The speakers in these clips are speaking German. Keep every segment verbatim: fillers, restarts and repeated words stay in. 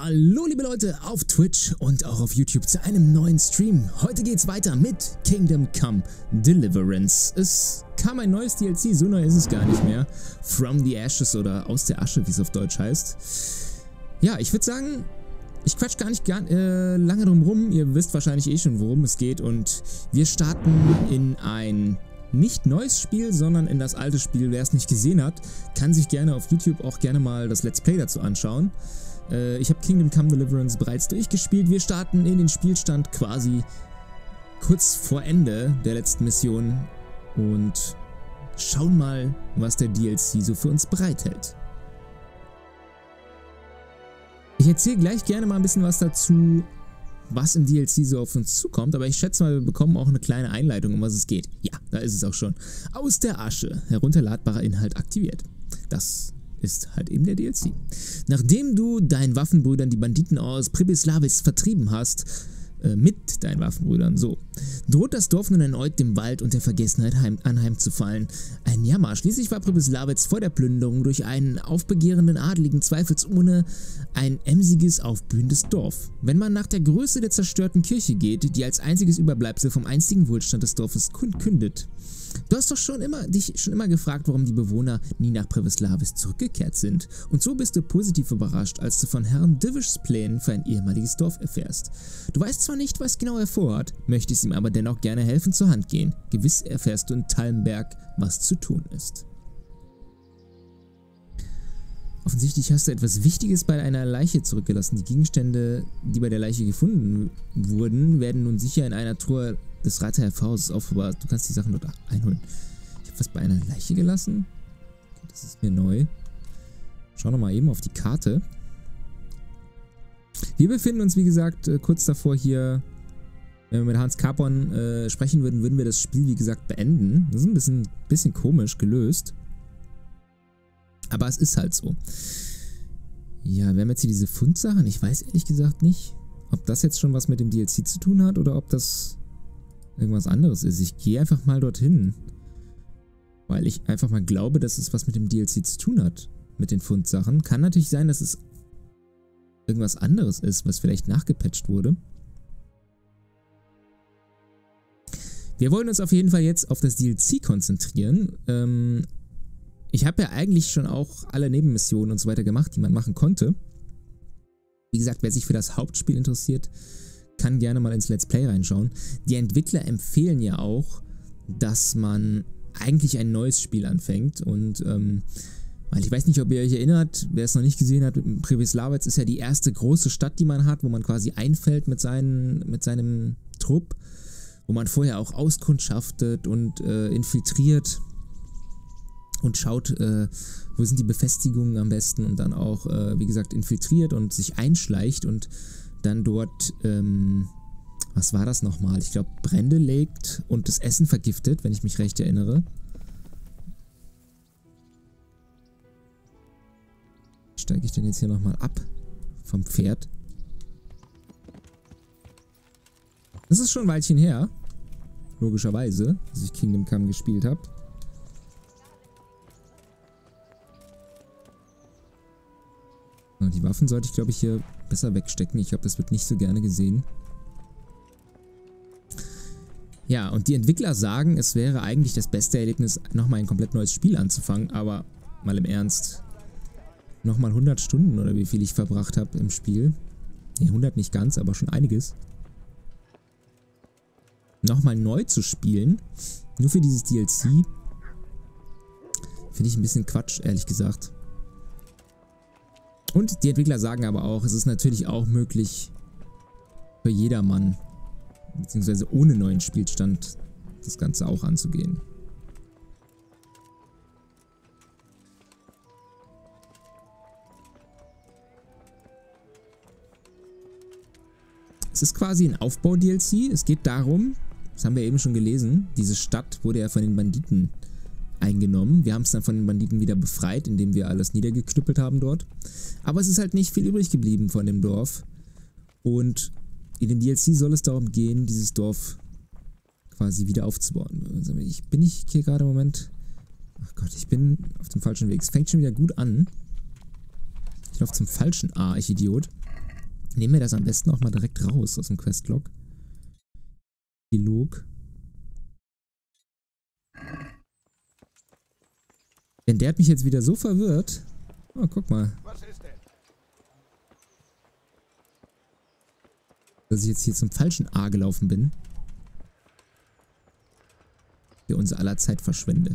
Hallo liebe Leute auf Twitch und auch auf YouTube zu einem neuen Stream. Heute geht's weiter mit Kingdom Come Deliverance. Es kam ein neues D L C, so neu ist es gar nicht mehr. From the Ashes oder Aus der Asche, wie es auf Deutsch heißt. Ja, ich würde sagen, ich quatsch gar nicht gar, äh, lange drum rum. Ihr wisst wahrscheinlich eh schon, worum es geht. Und wir starten in ein nicht neues Spiel, sondern in das alte Spiel. Wer es nicht gesehen hat, kann sich gerne auf YouTube auch gerne mal das Let's Play dazu anschauen. Ich habe Kingdom Come Deliverance bereits durchgespielt. Wir starten in den Spielstand quasi kurz vor Ende der letzten Mission und schauen mal, was der D L C so für uns bereithält. Ich erzähle gleich gerne mal ein bisschen was dazu, was im D L C so auf uns zukommt, aber ich schätze mal, wir bekommen auch eine kleine Einleitung, um was es geht. Ja, da ist es auch schon. Aus der Asche. Herunterladbarer Inhalt aktiviert. Das ist halt eben der D L C. Nachdem du deinen Waffenbrüdern die Banditen aus Pribislavis vertrieben hast, äh, mit deinen Waffenbrüdern, so, droht das Dorf nun erneut dem Wald und der Vergessenheit heim, anheimzufallen. Ein Jammer. Schließlich war Pribislavis vor der Plünderung durch einen aufbegehrenden Adligen zweifelsohne ein emsiges, aufblühendes Dorf. Wenn man nach der Größe der zerstörten Kirche geht, die als einziges Überbleibsel vom einstigen Wohlstand des Dorfes kündet. Du hast doch schon immer, dich schon immer gefragt, warum die Bewohner nie nach Pribislavis zurückgekehrt sind. Und so bist du positiv überrascht, als du von Herrn Divishs Plänen für ein ehemaliges Dorf erfährst. Du weißt zwar nicht, was genau er vorhat, möchtest ihm aber dennoch gerne helfen zur Hand gehen. Gewiss erfährst du in Talmberg, was zu tun ist. Offensichtlich hast du etwas Wichtiges bei einer Leiche zurückgelassen. Die Gegenstände, die bei der Leiche gefunden wurden, werden nun sicher in einer Truhe des Reiterhauses aufbewahrt. Du kannst die Sachen dort einholen. Ich habe was bei einer Leiche gelassen. Das ist mir neu. Schauen wir mal eben auf die Karte. Wir befinden uns, wie gesagt, kurz davor hier. Wenn wir mit Hans Capon äh, sprechen würden, würden wir das Spiel, wie gesagt, beenden. Das ist ein bisschen, bisschen komisch gelöst. Aber es ist halt so. Ja, wir haben jetzt hier diese Fundsachen. Ich weiß ehrlich gesagt nicht, ob das jetzt schon was mit dem D L C zu tun hat oder ob das irgendwas anderes ist. Ich gehe einfach mal dorthin. Weil ich einfach mal glaube, dass es was mit dem D L C zu tun hat. Mit den Fundsachen. Kann natürlich sein, dass es irgendwas anderes ist, was vielleicht nachgepatcht wurde. Wir wollen uns auf jeden Fall jetzt auf das D L C konzentrieren. Ähm... Ich habe ja eigentlich schon auch alle Nebenmissionen und so weiter gemacht, die man machen konnte. Wie gesagt, wer sich für das Hauptspiel interessiert, kann gerne mal ins Let's Play reinschauen. Die Entwickler empfehlen ja auch, dass man eigentlich ein neues Spiel anfängt. Und ähm, weil ich weiß nicht, ob ihr euch erinnert, wer es noch nicht gesehen hat, Pribislavis ist ja die erste große Stadt, die man hat, wo man quasi einfällt mit, seinen, mit seinem Trupp, wo man vorher auch auskundschaftet und äh, infiltriert. Und schaut, äh, wo sind die Befestigungen am besten und dann auch, äh, wie gesagt, infiltriert und sich einschleicht und dann dort, ähm, was war das nochmal? Ich glaube, Brände legt und das Essen vergiftet, wenn ich mich recht erinnere. Steige ich denn jetzt hier nochmal ab vom Pferd? Das ist schon ein Weilchen her, logischerweise, dass ich Kingdom Come gespielt habe. Die Waffen sollte ich, glaube ich, hier besser wegstecken. Ich glaube, das wird nicht so gerne gesehen. Ja, und die Entwickler sagen, es wäre eigentlich das beste Erlebnis, nochmal ein komplett neues Spiel anzufangen. Aber mal im Ernst, nochmal hundert Stunden oder wie viel ich verbracht habe im Spiel. Ne, hundert nicht ganz, aber schon einiges. Nochmal neu zu spielen, nur für dieses D L C, finde ich ein bisschen Quatsch, ehrlich gesagt. Und die Entwickler sagen aber auch, es ist natürlich auch möglich für jedermann, beziehungsweise ohne neuen Spielstand, das Ganze auch anzugehen. Es ist quasi ein Aufbau-D L C. Es geht darum, das haben wir eben schon gelesen, diese Stadt wurde ja von den Banditen eingenommen. Wir haben es dann von den Banditen wieder befreit, indem wir alles niedergeknüppelt haben dort. Aber es ist halt nicht viel übrig geblieben von dem Dorf. Und in dem D L C soll es darum gehen, dieses Dorf quasi wieder aufzubauen. Also ich bin nicht hier gerade im Moment... Ach Gott, ich bin auf dem falschen Weg. Es fängt schon wieder gut an. Ich laufe zum falschen A, ich Idiot. nehmen wir das am besten auch mal direkt raus aus dem Questlog. Epilog. Denn der hat mich jetzt wieder so verwirrt. Oh, guck mal. Was ist denn? Dass ich jetzt hier zum falschen A gelaufen bin. Für unser aller Zeit verschwende.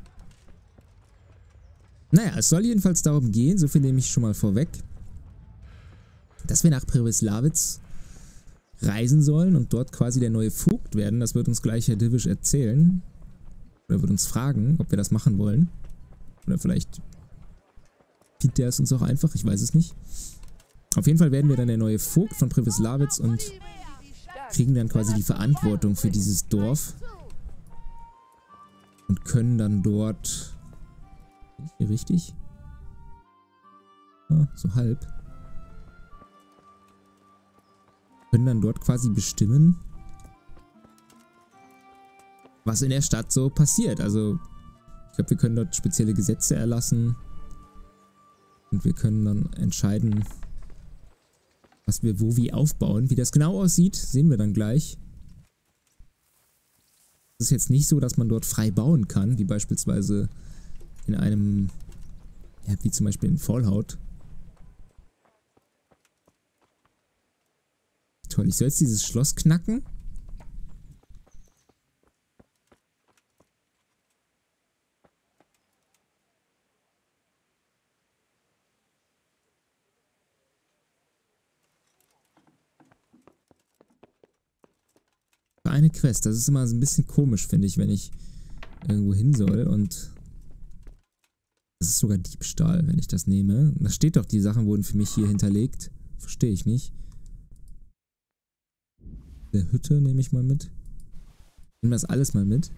Naja, es soll jedenfalls darum gehen, so viel nehme ich schon mal vorweg, dass wir nach Preveslavitz reisen sollen und dort quasi der neue Vogt werden. Das wird uns gleich Herr Divish erzählen. Oder wird uns fragen, ob wir das machen wollen. Oder vielleicht bietet der es uns auch einfach, ich weiß es nicht. Auf jeden Fall werden wir dann der neue Vogt von Preveslavitz und kriegen dann quasi die Verantwortung für dieses Dorf. Und können dann dort... Bin ich hier richtig? Ah, so halb. Können dann dort quasi bestimmen, was in der Stadt so passiert. Also, ich glaube, wir können dort spezielle Gesetze erlassen. Und wir können dann entscheiden, was wir wo wie aufbauen. Wie das genau aussieht, sehen wir dann gleich. Es ist jetzt nicht so, dass man dort frei bauen kann, wie beispielsweise in einem, ja, wie zum Beispiel in Fallout. Toll, ich soll jetzt dieses Schloss knacken. Eine Quest, das ist immer so ein bisschen komisch, finde ich, wenn ich irgendwo hin soll und das ist sogar Diebstahl, wenn ich das nehme. Und da steht doch, die Sachen wurden für mich hier hinterlegt. Verstehe ich nicht. Der Hütte nehme ich mal mit. Nehmen wir das alles mal mit.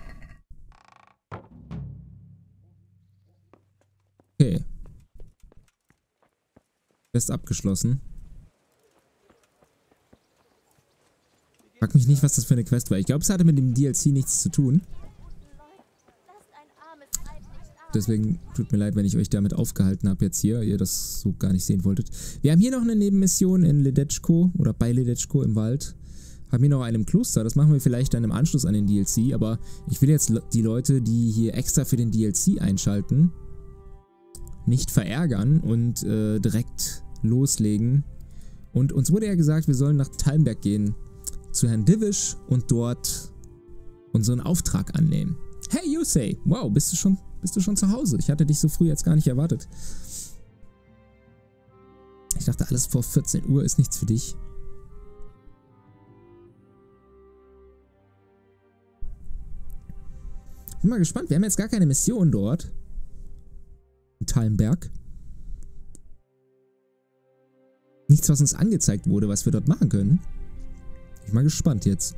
Okay. Quest abgeschlossen. Frag mich nicht, was das für eine Quest war. Ich glaube, es hatte mit dem D L C nichts zu tun. Deswegen tut mir leid, wenn ich euch damit aufgehalten habe jetzt hier, ihr das so gar nicht sehen wolltet. Wir haben hier noch eine Nebenmission in Ledetschko oder bei Ledetschko im Wald. Haben hier noch einen im Kloster, das machen wir vielleicht dann im Anschluss an den D L C, aber ich will jetzt die Leute, die hier extra für den D L C einschalten, nicht verärgern und äh, direkt loslegen. Und uns wurde ja gesagt, wir sollen nach Talmberg gehen, zu Herrn Divish und dort unseren Auftrag annehmen. Hey Yusei, wow, bist du schon... Bist du schon zu Hause? Ich hatte dich so früh jetzt gar nicht erwartet. Ich dachte, alles vor vierzehn Uhr ist nichts für dich. Bin mal gespannt. Wir haben jetzt gar keine Mission dort. In Talmberg. Nichts, was uns angezeigt wurde, was wir dort machen können. Bin mal gespannt jetzt.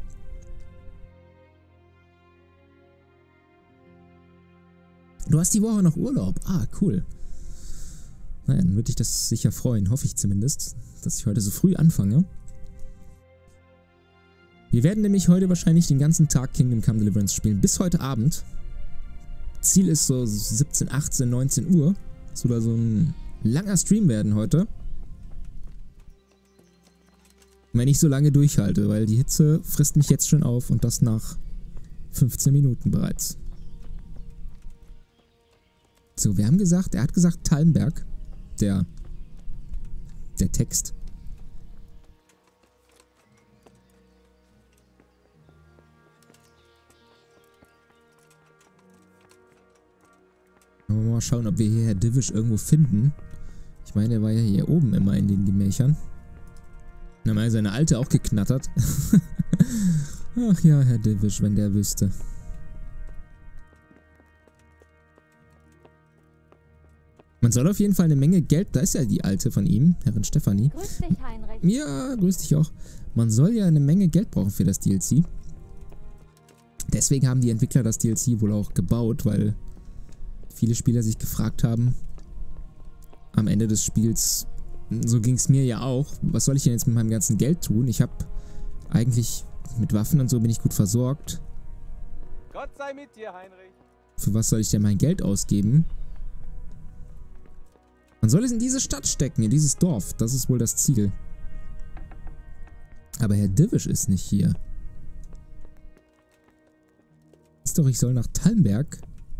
Du hast die Woche noch Urlaub. Ah, cool. Naja, dann würde ich das sicher freuen, hoffe ich zumindest, dass ich heute so früh anfange. Wir werden nämlich heute wahrscheinlich den ganzen Tag Kingdom Come Deliverance spielen, bis heute Abend. Ziel ist so siebzehn, achtzehn, neunzehn Uhr. Das soll so ein langer Stream werden heute. Wenn ich so lange durchhalte, weil die Hitze frisst mich jetzt schon auf und das nach fünfzehn Minuten bereits. So, wir haben gesagt, er hat gesagt Talmberg, der, der Text. Mal schauen, ob wir hier Herr Divish irgendwo finden. Ich meine, er war ja hier oben immer in den Gemächern. Dann haben wir seine Alte auch geknattert. Ach ja, Herr Divish, wenn der wüsste. Man soll auf jeden Fall eine Menge Geld, da ist ja die Alte von ihm, Herrin Stefanie. Grüß dich, Heinrich. Ja, grüß dich auch. Man soll ja eine Menge Geld brauchen für das D L C. Deswegen haben die Entwickler das D L C wohl auch gebaut, weil viele Spieler sich gefragt haben, am Ende des Spiels, so ging es mir ja auch, was soll ich denn jetzt mit meinem ganzen Geld tun? Ich habe eigentlich mit Waffen und so bin ich gut versorgt. Gott sei mit dir, Heinrich. Für was soll ich denn mein Geld ausgeben? Man soll es in diese Stadt stecken, in dieses Dorf. Das ist wohl das Ziel. Aber Herr Divisch ist nicht hier. Ist doch, ich soll nach Talmberg.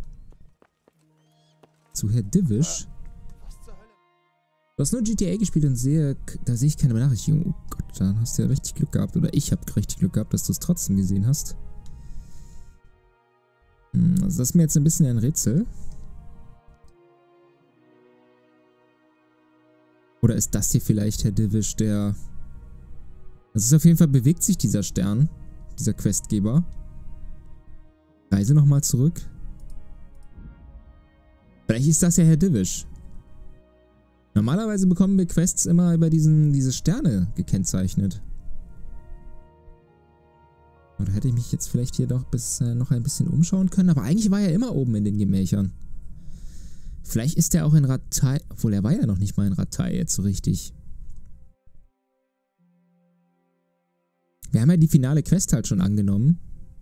Zu Herr Divisch. Du hast nur G T A gespielt und sehe, da sehe ich keine Benachrichtigung. Oh Gott, dann hast du ja richtig Glück gehabt. Oder ich habe richtig Glück gehabt, dass du es trotzdem gesehen hast. Hm, also das ist mir jetzt ein bisschen ein Rätsel. Oder ist das hier vielleicht Herr Divisch, der... Das ist auf jeden Fall, bewegt sich dieser Stern, dieser Questgeber. Reise nochmal zurück. Vielleicht ist das ja Herr Divisch. Normalerweise bekommen wir Quests immer über diesen, diese Sterne gekennzeichnet. Oder hätte ich mich jetzt vielleicht hier doch bis äh, noch ein bisschen umschauen können? Aber eigentlich war er immer oben in den Gemächern. Vielleicht ist er auch in Rattay... Obwohl, er war ja noch nicht mal in Rattay jetzt so richtig. Wir haben ja die finale Quest halt schon angenommen.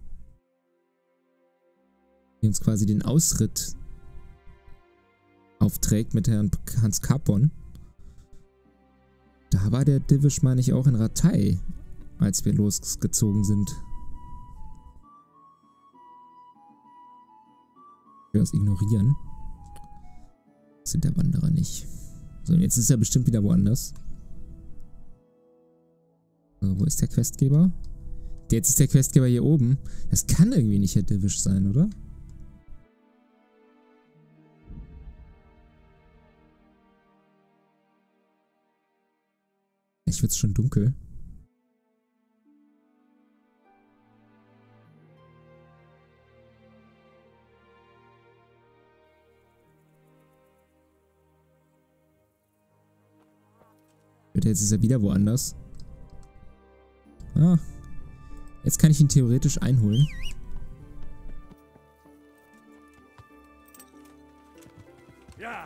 Die uns quasi den Ausritt aufträgt mit Herrn Hans Capon. Da war der Divisch, meine ich, auch in Rattay, als wir losgezogen sind. Ich will das ignorieren. Das sind der Wanderer nicht. So, und jetzt ist er bestimmt wieder woanders. So, wo ist der Questgeber? Jetzt ist der Questgeber hier oben. Das kann irgendwie nicht Herr Divisch sein, oder? Echt wird's schon dunkel. Jetzt ist er wieder woanders. Ah. Jetzt kann ich ihn theoretisch einholen. Ja.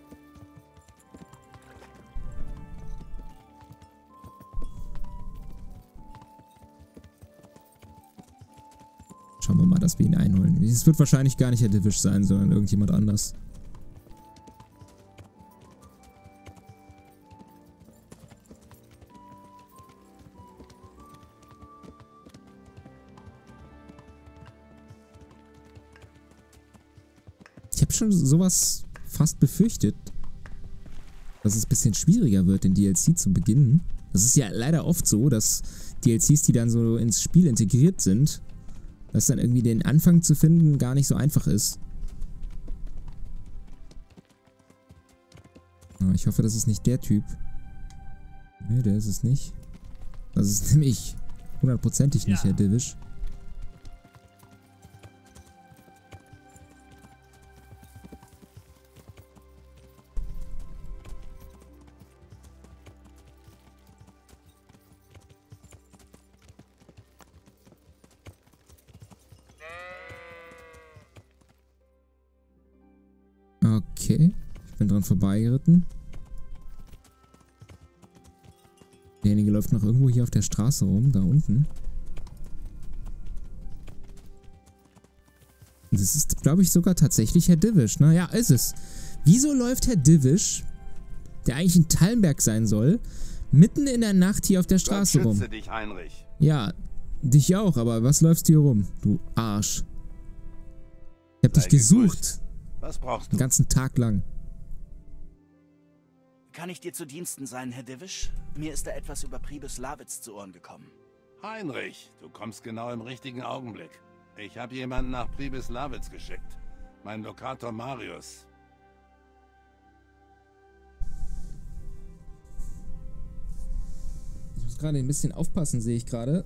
Schauen wir mal, dass wir ihn einholen. Es wird wahrscheinlich gar nicht Herr Divisch sein, sondern irgendjemand anders. Ich habe schon sowas fast befürchtet, dass es ein bisschen schwieriger wird, den D L C zu beginnen. Das ist ja leider oft so, dass D L Cs, die dann so ins Spiel integriert sind, dass dann irgendwie den Anfang zu finden gar nicht so einfach ist. Aber ich hoffe, das ist nicht der Typ. Ne, der ist es nicht. Das ist nämlich hundertprozentig nicht Herr Divisch. Okay, ich bin dran vorbeigeritten. Derjenige läuft noch irgendwo hier auf der Straße rum, da unten. Und das ist, glaube ich, sogar tatsächlich Herr Divisch. Na ja, ist es. Wieso läuft Herr Divisch, der eigentlich in Talmberg sein soll, mitten in der Nacht hier auf der Straße Gott rum? schütze dich, Heinrich. Ja, dich auch, aber was läufst du hier rum, du Arsch? Ich hab Sei dich gesucht. gegrüßt. Was brauchst Den du? ganzen Tag lang. Kann ich dir zu Diensten sein, Herr Divisch? Mir ist da etwas über Priebus Lawitz zu Ohren gekommen. Heinrich, du kommst genau im richtigen Augenblick. Ich habe jemanden nach Priebus Lawitz geschickt. Mein Lokator Marius. Ich muss gerade ein bisschen aufpassen, sehe ich gerade.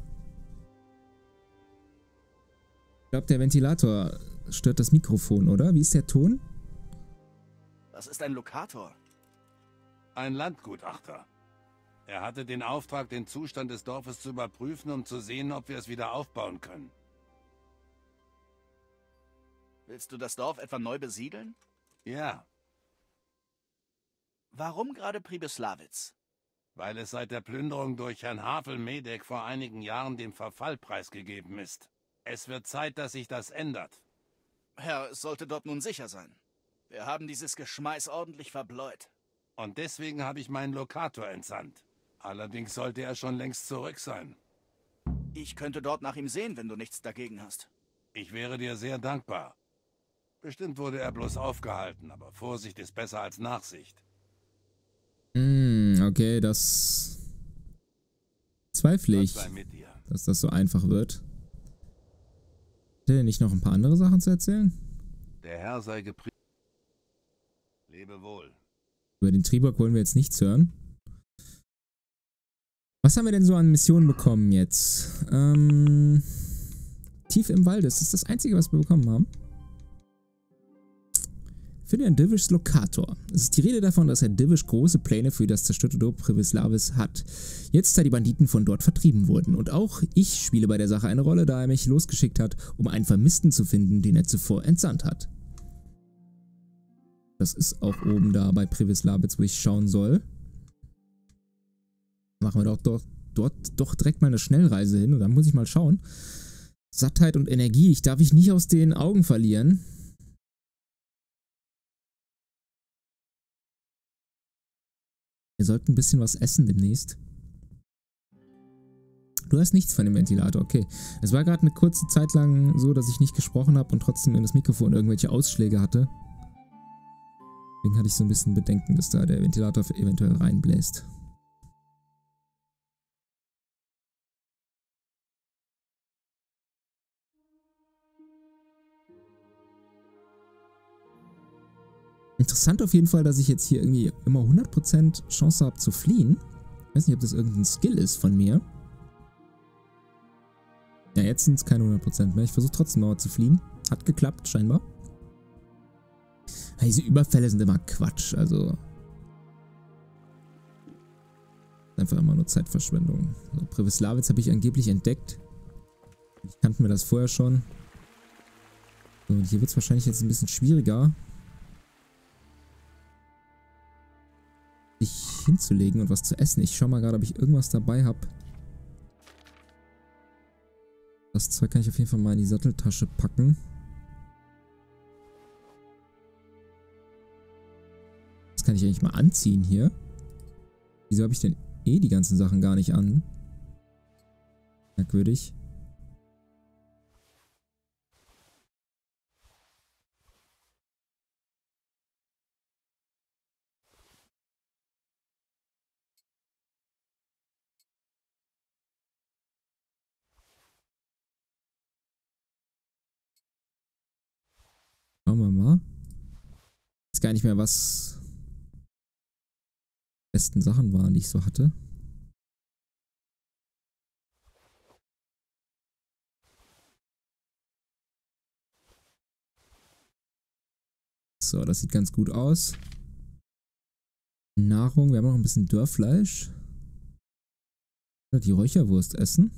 Ich glaube, der Ventilator stört das Mikrofon, oder? Wie ist der Ton? Was ist ein Lokator? Ein Landgutachter. Er hatte den Auftrag, den Zustand des Dorfes zu überprüfen, um zu sehen, ob wir es wieder aufbauen können. Willst du das Dorf etwa neu besiedeln? Ja, Warum gerade Priebus Lawitz? weil es seit der Plünderung durch Herrn Havel-Medeck vor einigen Jahren dem Verfall preisgegeben ist. Es wird Zeit, dass sich das ändert. Herr, es sollte dort nun sicher sein. Wir haben dieses Geschmeiß ordentlich verbläut. Und deswegen habe ich meinen Lokator entsandt. Allerdings sollte er schon längst zurück sein. Ich könnte dort nach ihm sehen, wenn du nichts dagegen hast. Ich wäre dir sehr dankbar. Bestimmt wurde er bloß aufgehalten, aber Vorsicht ist besser als Nachsicht. Hm, okay, das zweifle ich, Gott sei mit dir. dass das so einfach wird. Hat er nicht noch ein paar andere Sachen zu erzählen? Der Herr sei gepriesen. Lebe wohl. Über den Tribok wollen wir jetzt nichts hören. Was haben wir denn so an Missionen bekommen jetzt? Ähm, tief im Wald, das ist das Einzige, was wir bekommen haben. Finde ein Divish Lokator. Es ist die Rede davon, dass Herr Divish große Pläne für das zerstörte Dorf Privislavis hat. Jetzt, da die Banditen von dort vertrieben wurden. Und auch ich spiele bei der Sache eine Rolle, da er mich losgeschickt hat, um einen Vermissten zu finden, den er zuvor entsandt hat. Das ist auch oben da bei Privislavis, wo ich schauen soll. Machen wir doch dort, dort doch direkt mal eine Schnellreise hin und dann muss ich mal schauen. Sattheit und Energie, ich darf ich nicht aus den Augen verlieren. Wir sollten ein bisschen was essen demnächst. Du hast nichts von dem Ventilator, okay. Es war gerade eine kurze Zeit lang so, dass ich nicht gesprochen habe und trotzdem in das Mikrofon irgendwelche Ausschläge hatte. Deswegen hatte ich so ein bisschen Bedenken, dass da der Ventilator eventuell reinbläst. Interessant auf jeden Fall, dass ich jetzt hier irgendwie immer hundert Prozent Chance habe zu fliehen. Ich weiß nicht, ob das irgendein Skill ist von mir. Ja, jetzt sind es keine hundert Prozent mehr. Ich versuche trotzdem mal zu fliehen. Hat geklappt, scheinbar. Diese Überfälle sind immer Quatsch, also... Einfach immer nur Zeitverschwendung. So, Privislavis habe ich angeblich entdeckt. Ich kannte mir das vorher schon. So, und hier wird es wahrscheinlich jetzt ein bisschen schwieriger, sich hinzulegen und was zu essen. Ich schau mal gerade, ob ich irgendwas dabei habe. Das Zeug kann ich auf jeden Fall mal in die Satteltasche packen. Das kann ich eigentlich mal anziehen hier. Wieso habe ich denn eh die ganzen Sachen gar nicht an? Merkwürdig. Schauen wir mal. Ich weiß gar nicht mehr, was die besten Sachen waren, die ich so hatte. So, das sieht ganz gut aus. Nahrung, wir haben noch ein bisschen Dörrfleisch. Die Räucherwurst essen.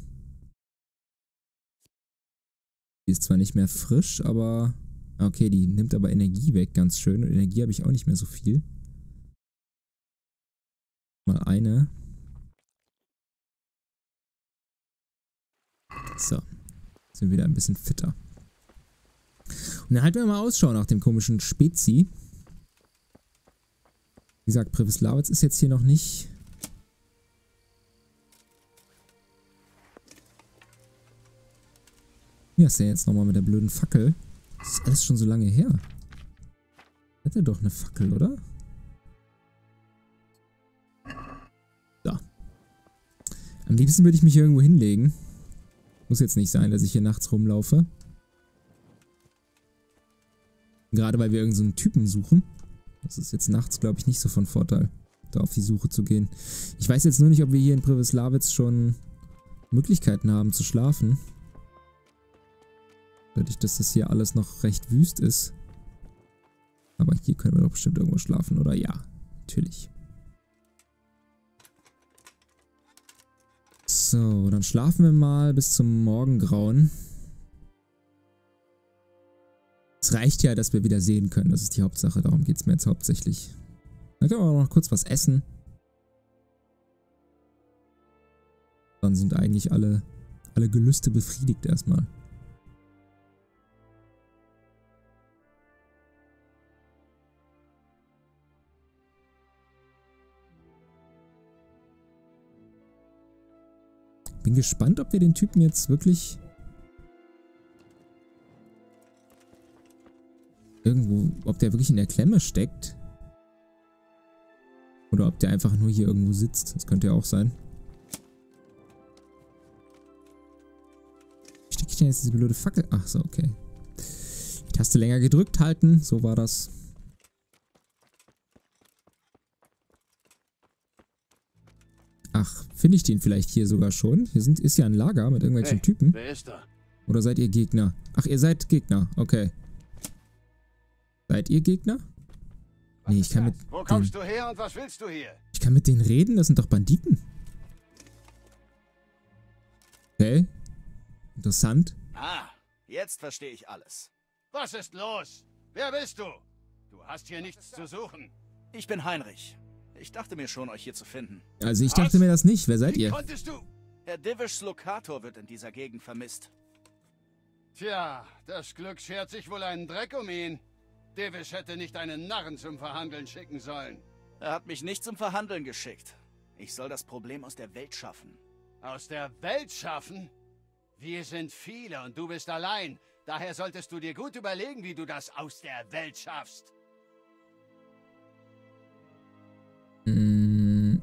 Die ist zwar nicht mehr frisch, aber... Okay, die nimmt aber Energie weg, ganz schön. Und Energie habe ich auch nicht mehr so viel. Mal eine. So. Sind wieder ein bisschen fitter. Und dann halten wir mal Ausschau nach dem komischen Spezi. Wie gesagt, Privislavis ist jetzt hier noch nicht... Wie ist der jetzt nochmal mit der blöden Fackel? Das ist alles schon so lange her. Hätte doch eine Fackel, oder? So. Am liebsten würde ich mich hier irgendwo hinlegen. Muss jetzt nicht sein, dass ich hier nachts rumlaufe. Gerade weil wir irgendeinen so Typen suchen. Das ist jetzt nachts, glaube ich, nicht so von Vorteil, da auf die Suche zu gehen. Ich weiß jetzt nur nicht, ob wir hier in Privislavis schon Möglichkeiten haben zu schlafen. Dadurch, dass das hier alles noch recht wüst ist. Aber hier können wir doch bestimmt irgendwo schlafen, oder? Ja, natürlich. So, dann schlafen wir mal bis zum Morgengrauen. Es reicht ja, dass wir wieder sehen können. Das ist die Hauptsache. Darum geht es mir jetzt hauptsächlich. Dann können wir auch noch kurz was essen. Dann sind eigentlich alle, alle Gelüste befriedigt erstmal. Bin gespannt, ob wir den Typen jetzt wirklich irgendwo, ob der wirklich in der Klemme steckt. Oder ob der einfach nur hier irgendwo sitzt. Das könnte ja auch sein. Wie stecke ich denn jetzt diese blöde Fackel? Ach so, okay. Die Taste länger gedrückt halten. So war das. Ach, finde ich den vielleicht hier sogar schon? Hier sind, ist ja ein Lager mit irgendwelchen Hey, Typen. wer ist da? Oder seid ihr Gegner? Ach, ihr seid Gegner. Okay. Seid ihr Gegner? Nee, ich kann mit Wo denen, kommst du her und was willst du hier? ich kann mit denen reden? Das sind doch Banditen. Okay. Interessant. Ah, jetzt verstehe ich alles. Was ist los? Wer bist du? Du hast hier nichts zu suchen. Ich bin Heinrich. Ich dachte mir schon, euch hier zu finden. Also ich dachte mir das nicht. Wer seid Wie ihr? konntest du? Herr Divischs Lokator wird in dieser Gegend vermisst. Tja, das Glück schert sich wohl einen Dreck um ihn. Divisch hätte nicht einen Narren zum Verhandeln schicken sollen. Er hat mich nicht zum Verhandeln geschickt. Ich soll das Problem aus der Welt schaffen. Aus der Welt schaffen? Wir sind viele und du bist allein. Daher solltest du dir gut überlegen, wie du das aus der Welt schaffst. Hm.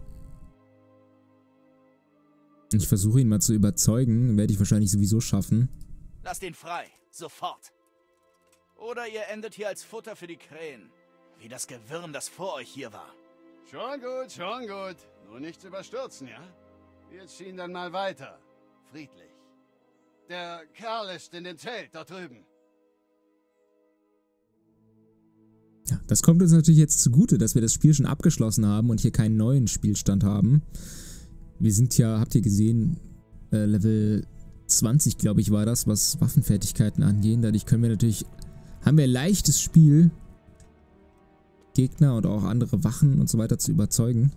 Ich versuche ihn mal zu überzeugen. Werde ich wahrscheinlich sowieso schaffen. Lasst ihn frei. Sofort. Oder ihr endet hier als Futter für die Krähen. Wie das Gewürm, das vor euch hier war. Schon gut, schon gut. Nur nichts überstürzen, ja? Wir ziehen dann mal weiter. Friedlich. Der Kerl ist in dem Zelt dort drüben. Ja, das kommt uns natürlich jetzt zugute, dass wir das Spiel schon abgeschlossen haben und hier keinen neuen Spielstand haben. Wir sind ja, habt ihr gesehen, äh, Level zwanzig, glaube ich, war das, was Waffenfertigkeiten angehen. Dadurch können wir natürlich, haben wir leichtes Spiel, Gegner und auch andere Wachen und so weiter zu überzeugen.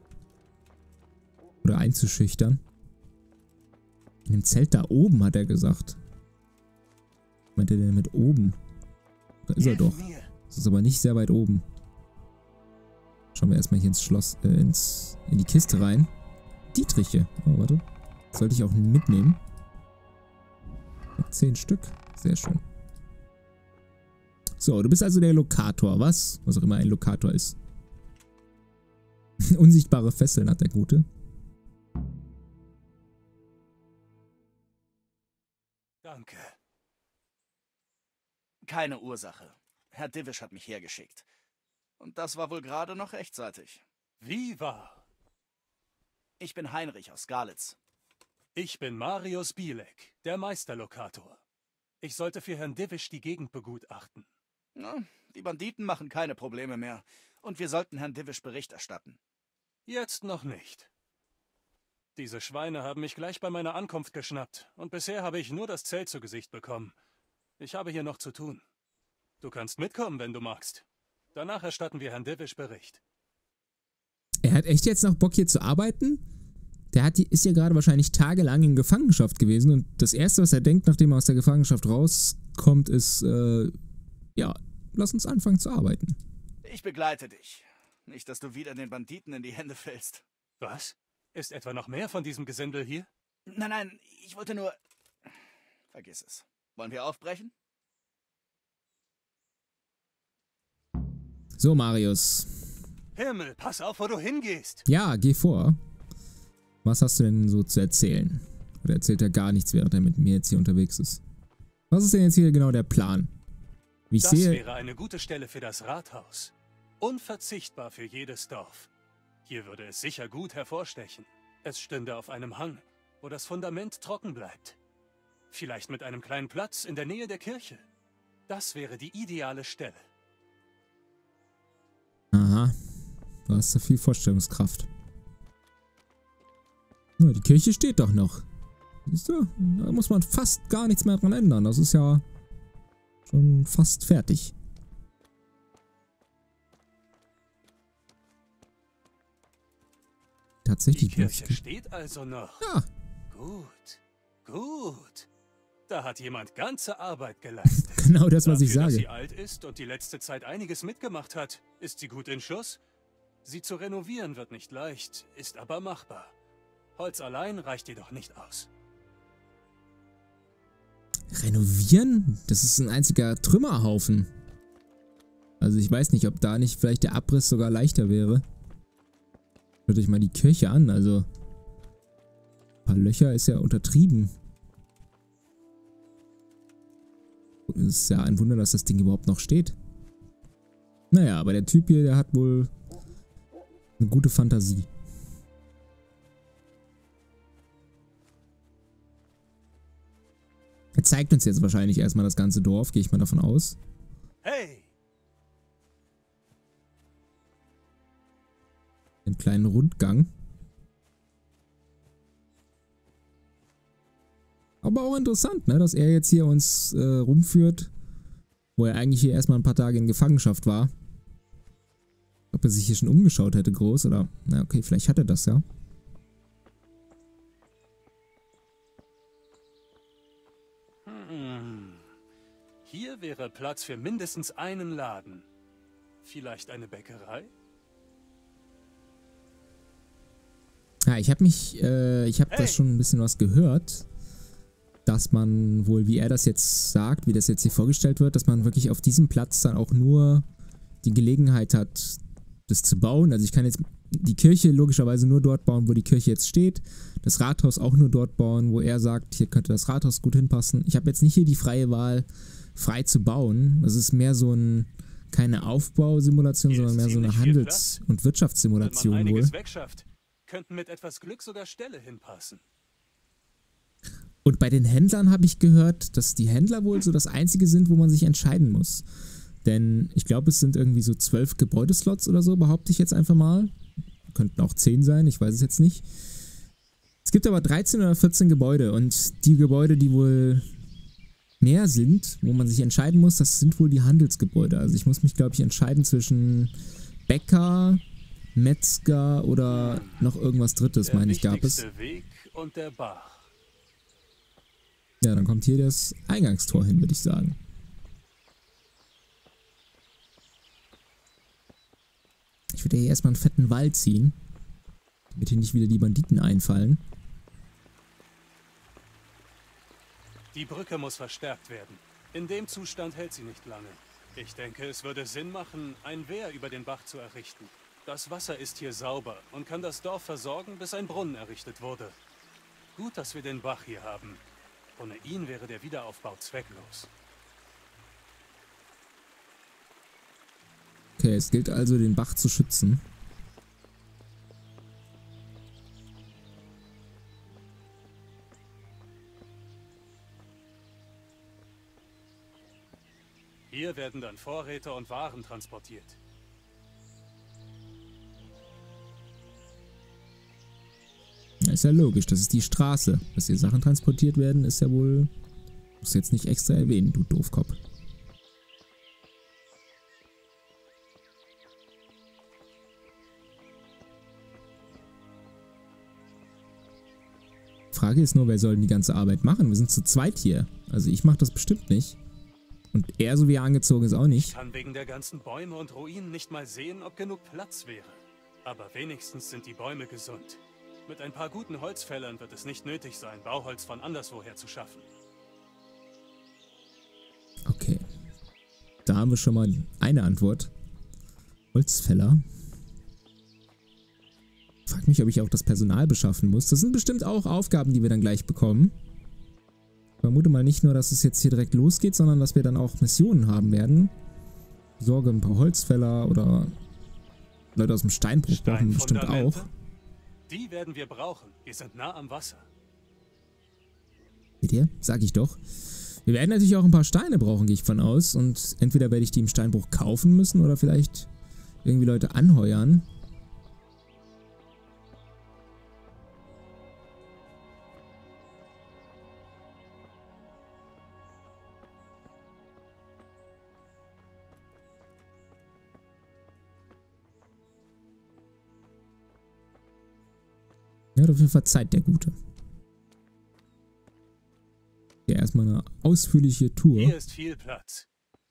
Oder einzuschüchtern. In dem Zelt da oben, hat er gesagt. Was meint er denn mit oben? Da ist er doch. Das ist aber nicht sehr weit oben. Schauen wir erstmal hier ins Schloss, äh, ins, in die Kiste rein. Dietriche. Oh, warte. Sollte ich auch mitnehmen. Zehn Stück. Sehr schön. So, du bist also der Lokator, was? Was auch immer ein Lokator ist. Unsichtbare Fesseln hat der Gute. Danke. Keine Ursache. Herr Divisch hat mich hergeschickt. Und das war wohl gerade noch rechtzeitig. Wie war? Ich bin Heinrich aus Skalitz. Ich bin Marius Bielek, der Meisterlokator. Ich sollte für Herrn Divisch die Gegend begutachten. Na, die Banditen machen keine Probleme mehr. Und wir sollten Herrn Divisch Bericht erstatten. Jetzt noch nicht. Diese Schweine haben mich gleich bei meiner Ankunft geschnappt. Und bisher habe ich nur das Zelt zu Gesicht bekommen. Ich habe hier noch zu tun. Du kannst mitkommen, wenn du magst. Danach erstatten wir Herrn Divisch Bericht. Er hat echt jetzt noch Bock hier zu arbeiten? Der hat, ist ja gerade wahrscheinlich tagelang in Gefangenschaft gewesen und das Erste, was er denkt, nachdem er aus der Gefangenschaft rauskommt, ist, äh, ja, lass uns anfangen zu arbeiten. Ich begleite dich. Nicht, dass du wieder den Banditen in die Hände fällst. Was? Ist etwa noch mehr von diesem Gesindel hier? Nein, nein, ich wollte nur... Vergiss es. Wollen wir aufbrechen? So, Marius. Himmel, pass auf, wo du hingehst. Ja, geh vor. Was hast du denn so zu erzählen? Oder erzählt er gar nichts, während er mit mir jetzt hier unterwegs ist? Was ist denn jetzt hier genau der Plan? Wie ich Das sehe... wäre eine gute Stelle für das Rathaus. Unverzichtbar für jedes Dorf. Hier würde es sicher gut hervorstechen. Es stünde auf einem Hang, wo das Fundament trocken bleibt. Vielleicht mit einem kleinen Platz in der Nähe der Kirche. Das wäre die ideale Stelle. Aha. Du hast so viel Vorstellungskraft. Ja, die Kirche steht doch noch. Siehst du? Da muss man fast gar nichts mehr dran ändern. Das ist ja schon fast fertig. Tatsächlich. Die Kirche steht also noch. Ja. Gut, gut. Da hat jemand ganze Arbeit geleistet. Genau das, was Dafür, ich sage. dass sie alt ist und die letzte Zeit einiges mitgemacht hat, ist sie gut in Schuss. Sie zu renovieren wird nicht leicht, ist aber machbar. Holz allein reicht jedoch nicht aus. Renovieren? Das ist ein einziger Trümmerhaufen. Also ich weiß nicht, ob da nicht vielleicht der Abriss sogar leichter wäre. Hört euch mal die Kirche an, also ein paar Löcher ist ja untertrieben. Es ist ja ein Wunder, dass das Ding überhaupt noch steht. Naja, aber der Typ hier, der hat wohl eine gute Fantasie. Er zeigt uns jetzt wahrscheinlich erstmal das ganze Dorf, gehe ich mal davon aus. Hey! Einen kleinen Rundgang. Aber auch interessant, ne, dass er jetzt hier uns äh, rumführt, wo er eigentlich hier erstmal ein paar Tage in Gefangenschaft war. Ob er sich hier schon umgeschaut hätte, groß, oder... Na okay, vielleicht hat er das, ja. Hm. Hier wäre Platz für mindestens einen Laden. Vielleicht eine Bäckerei? Ja, ich habe mich, äh, ich habe Hey. das schon ein bisschen was gehört, dass man wohl, wie er das jetzt sagt, wie das jetzt hier vorgestellt wird, dass man wirklich auf diesem Platz dann auch nur die Gelegenheit hat, das zu bauen. Also ich kann jetzt die Kirche logischerweise nur dort bauen, wo die Kirche jetzt steht. Das Rathaus auch nur dort bauen, wo er sagt, hier könnte das Rathaus gut hinpassen. Ich habe jetzt nicht hier die freie Wahl, frei zu bauen. Das ist mehr so ein, keine Aufbausimulation, Hier sondern ist mehr so eine ziemlich viel Handels- und Wenn man Wirtschaftssimulation wohl. einiges wegschafft, könnten mit etwas Glück sogar Ställe hinpassen. Und bei den Händlern habe ich gehört, dass die Händler wohl so das Einzige sind, wo man sich entscheiden muss. Denn ich glaube, es sind irgendwie so zwölf Gebäudeslots oder so, behaupte ich jetzt einfach mal. Könnten auch zehn sein, ich weiß es jetzt nicht. Es gibt aber dreizehn oder vierzehn Gebäude und die Gebäude, die wohl mehr sind, wo man sich entscheiden muss, das sind wohl die Handelsgebäude. Also ich muss mich, glaube ich, entscheiden zwischen Bäcker, Metzger oder noch irgendwas Drittes, meine ich, gab es. Der wichtigste Weg und der Bach. Ja, dann kommt hier das Eingangstor hin, würde ich sagen. Ich würde hier erstmal einen fetten Wall ziehen, damit hier nicht wieder die Banditen einfallen. Die Brücke muss verstärkt werden. In dem Zustand hält sie nicht lange. Ich denke, es würde Sinn machen, ein Wehr über den Bach zu errichten. Das Wasser ist hier sauber und kann das Dorf versorgen, bis ein Brunnen errichtet wurde. Gut, dass wir den Bach hier haben. Ohne ihn wäre der Wiederaufbau zwecklos. Okay, es gilt also, den Bach zu schützen. Hier werden dann Vorräte und Waren transportiert. Ja, ist ja logisch, das ist die Straße. Dass hier Sachen transportiert werden, ist ja wohl... Muss jetzt nicht extra erwähnen, du Doofkopf. Frage ist nur, wer soll denn die ganze Arbeit machen? Wir sind zu zweit hier. Also ich mache das bestimmt nicht. Und er, so wie er angezogen ist, auch Ich nicht. kann wegen der ganzen Bäume und Ruinen nicht mal sehen, ob genug Platz wäre. Aber wenigstens sind die Bäume gesund. Mit ein paar guten Holzfällern wird es nicht nötig sein, Bauholz von anderswoher zu schaffen. Okay. Da haben wir schon mal eine Antwort. Holzfäller. Ich frage mich, ob ich auch das Personal beschaffen muss. Das sind bestimmt auch Aufgaben, die wir dann gleich bekommen. Ich vermute mal nicht nur, dass es jetzt hier direkt losgeht, sondern dass wir dann auch Missionen haben werden. Sorge ein paar Holzfäller oder Leute aus dem Steinbruch brauchen bestimmt Steinfundamente? auch. Die werden wir brauchen. Wir sind nah am Wasser. Seht ihr? Sag ich doch. Wir werden natürlich auch ein paar Steine brauchen, gehe ich von aus. Und entweder werde ich die im Steinbruch kaufen müssen oder vielleicht irgendwie Leute anheuern. Ja, auf jeden Fall Zeit, der Gute. Ja, erstmal eine ausführliche Tour. Hier ist viel Platz.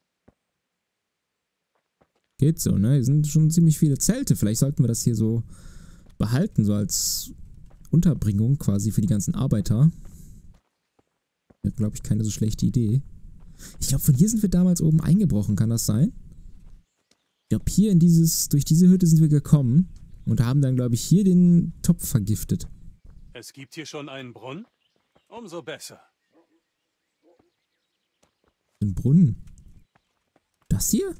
Geht so, ne? Hier sind schon ziemlich viele Zelte. Vielleicht sollten wir das hier so behalten, so als Unterbringung quasi für die ganzen Arbeiter. Ja, glaube ich, keine so schlechte Idee. Ich glaube, von hier sind wir damals oben eingebrochen, kann das sein? Ich glaube, hier in dieses, durch diese Hütte sind wir gekommen und haben dann, glaube ich, hier den Topf vergiftet. Es gibt hier schon einen Brunnen? Umso besser. Ein Brunnen. Das hier?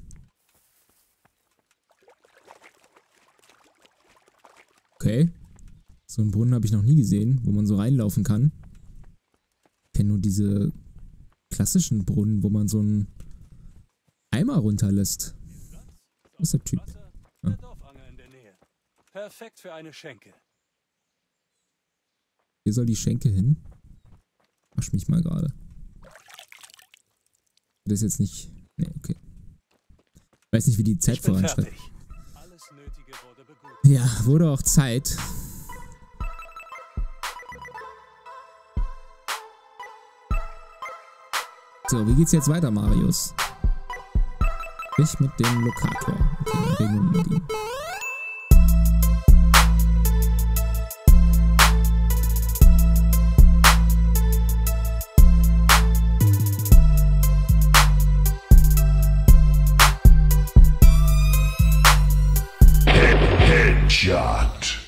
Okay. So einen Brunnen habe ich noch nie gesehen, wo man so reinlaufen kann. Ich kenne nur diese klassischen Brunnen, wo man so einen Eimer runterlässt. Wo ist der Typ? Der Dorfanger in der Nähe. Perfekt für eine Schenke. Hier soll die Schenke hin. Wasch mich mal gerade. Das ist jetzt nicht... Nee, okay. Ich weiß nicht, wie die Zeit voranschreitet. Alles Nötige wurde begutachtet. Ja, wurde auch Zeit. So, wie geht's jetzt weiter, Marius? Sprich mit dem Lokator. Okay, dann reden wir mit ihm. Headshot.